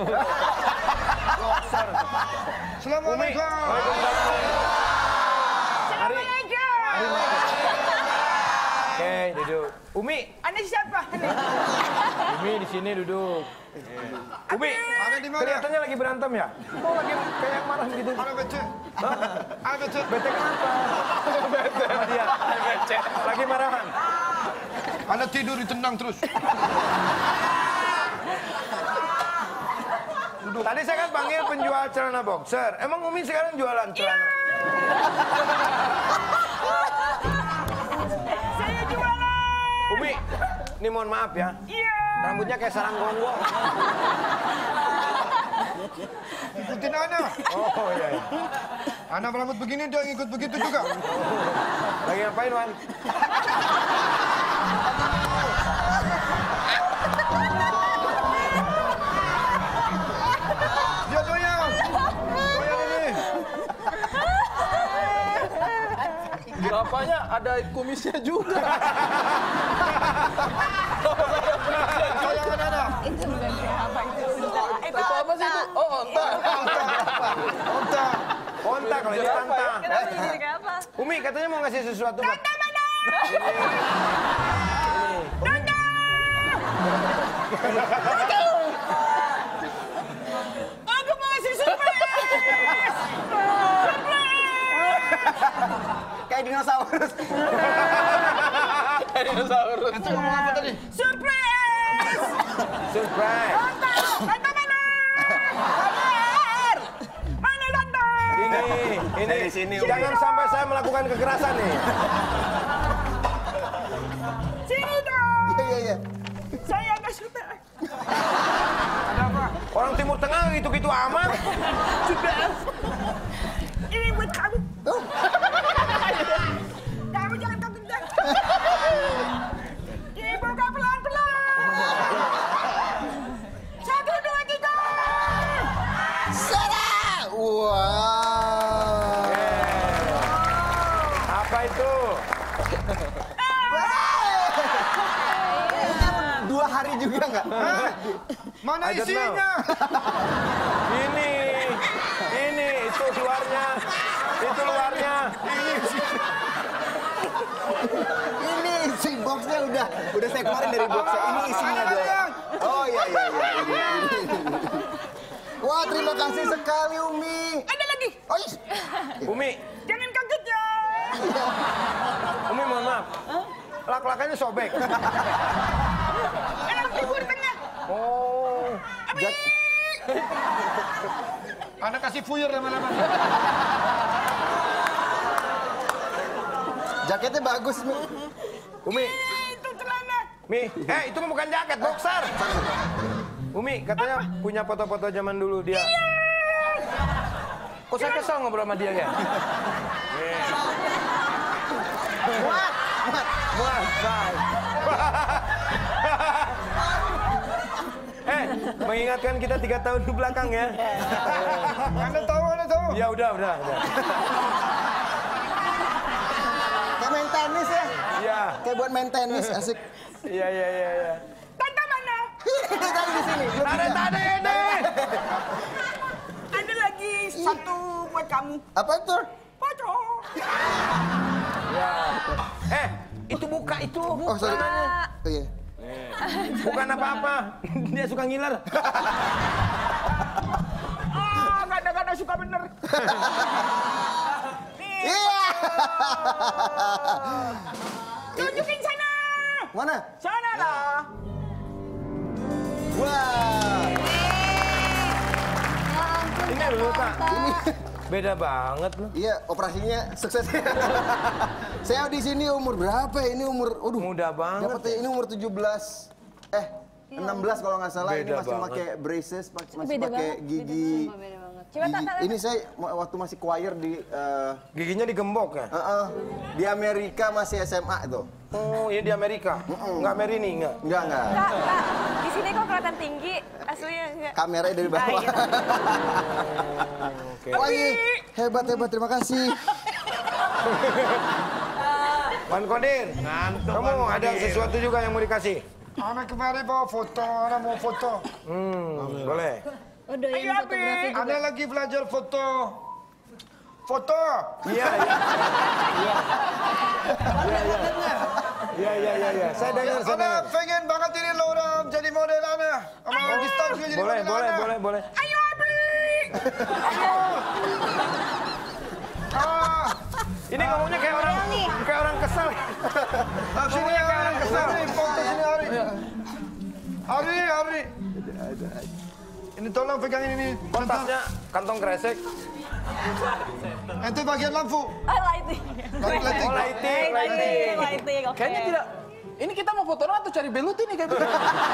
Assalamualaikum. Oke, duduk. Umi. Anda siapa? Umi di sini duduk. Umi, Ada di mana? kelihatannya lagi berantem ya? Kok lagi kayak marah gitu? Ada bete. Ada bete. Bete kenapa? Bete sama dia. Bete. Lagi marahan. Anda tidur ditendang terus. Tadi saya kan panggil penjual celana boxer. Emang Umi sekarang jualan celana? Saya jualan. Umi, ini mohon maaf ya. Iya. Rambutnya kayak sarang gonggong. Ikutin Ana. Oh iya. Ana berambut begini dia ikut begitu juga. Lagi ngapain, Wan? Dia doyan. Doyan ini. Bapaknya ada kumisnya juga. Doyan Ana. Itu bukan apa itu. Itu apa sih itu? Oh, onta. Onta. Onta kalau ini tanta. Kenapa jadi kayak apa? Umi katanya mau ngasih sesuatu buat... Tanda mana? Tanda! Aku mau ngasih surprise! Kayak dinosaurus. Kayak dinosaurus. Itu ngomong apa tadi? Surprise! Surprise. Tanda! Tanda mana? Kabar! Mana Tanda? Ini di sini, Umi. jangan sampai saya melakukan kekerasan nih. Sini dong! Iya. Saya nggak suka. Orang Timur Tengah gitu-gitu amat. Ini buat kamu. Kamu jangan kencang. Dibuka pelan-pelan. 1, 2, 3. Sada! Wow. Apa itu? 2 hari juga nggak? Mana I don't isinya? Ini, itu luarnya. Itu luarnya. Ini isi boxnya udah saya keluarin dari boxnya. Ini isinya Ana dong. lihat. Oh iya. Ini. Wah, terima kasih sekali Umi. Ada lagi. Oh, iya. Umi, Jangan kaget ya. Umi mohon maaf. Lak-lakannya sobek. Enak Timur Tengah. Oh. Ana kasih fuyur lama-lama. Jaketnya bagus nih. Umi, Itu celana. itu mah bukan jaket, boxer. Umi, katanya punya foto-foto zaman dulu dia. Kok saya kesel ngobrol sama dia ya? Muat, bye. Mengingatkan kita 3 tahun ke belakang ya. Anda tahu. Ya udah. Kayak main tenis ya. Iya. Kayak buat main tenis, asik. Iya. Tanda mana? Tadi di sini. Tadi ini. Ada lagi satu buat kamu. Apa itu? Foto. Ya. Itu buka itu. Oh, sorry. Oh, iya. Bukan apa-apa. Dia suka ngiler. Kadang-kadang suka bener. Iya. Tunjukin sana. Mana? Sana lah. Wah. Ini loh, Kak. Ini beda banget loh. Iya, operasinya sukses. Saya di sini umur berapa ya? Ini umur, Muda banget. Dapetnya ini umur 17. 16 kalau nggak salah. Ini Beda masih banget. pakai braces, masih Beda pakai banget, gigi. beda banget. Coba tak. Ini saya waktu masih choir di Giginya digembok ya? di Amerika masih SMA itu. Oh, ini di Amerika. Enggak Merini, enggak. Enggak. Kak, di sini kok kelihatan tinggi, aslinya enggak. Kameranya dari bawah. gitu. Oke. Wah, ini hebat, terima kasih. Wan Kodir, kamu ada sesuatu juga yang mau dikasih? Ana kemarin bawa foto, Ana mau foto. Boleh. Oh, doyan Ayo, Abi. fotografi juga. Ana lagi belajar foto. Foto. Iya. Saya dengar, saya Ana dengar. pengen banget ini lo orang jadi model Ana. Sama Gistan juga jadi Boleh, model Ana. boleh. Ayo, Abi. Ah, Ini ngomongnya kayak orang kesal. sini orang kesal nih, foto sini Ari. Ari. Ini tolong pegang ini. Tasnya kantong kresek. Itu bagian lampu. Lighting. Lighting. Oh, lighting. Lighting, oke. Kayaknya tidak. Ini kita mau foto atau cari belut ini kayak